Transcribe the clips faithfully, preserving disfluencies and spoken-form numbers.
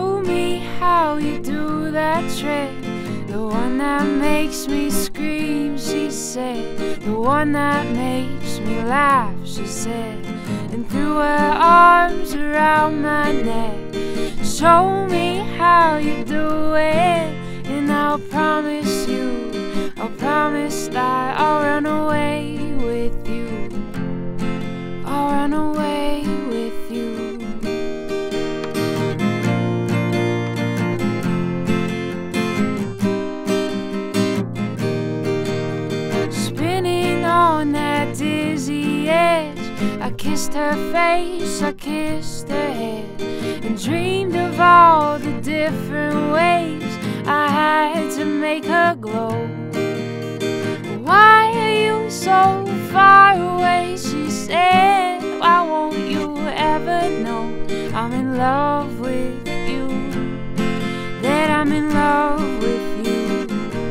Show me how you do that trick, the one that makes me scream, she said. The one that makes me laugh, she said, and threw her arms around my neck. Show me how you do it, and I'll promise you, I'll promise that I'll run away with you. I'll run away with you. Spinning on that dizzy edge, I kissed her face, I kissed her head, and dreamed of all the different ways I had to make her glow. Why are you so far away, she said. Why won't you ever know I'm in love with you, that I'm in love with you.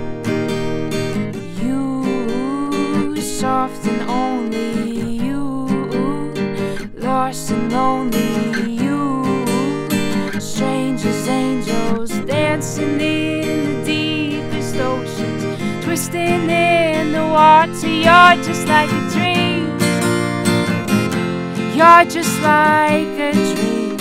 You, soft and only you, lost and lonely you, strange as angels dancing in the deepest oceans, twisting in the water. You're just like a dream, you're just like a dream.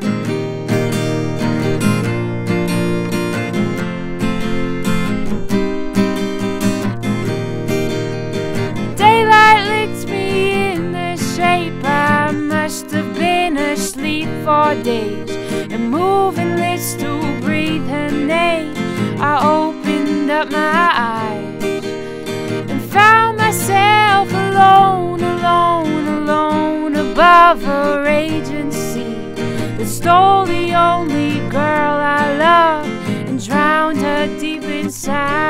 Daylight licked me in the shape, I must have been asleep for days, and moving lips to breathe her name. I opened up my eyes and found myself alone, alone, alone, above a raging sea that stole the only girl I loved and drowned her deep inside.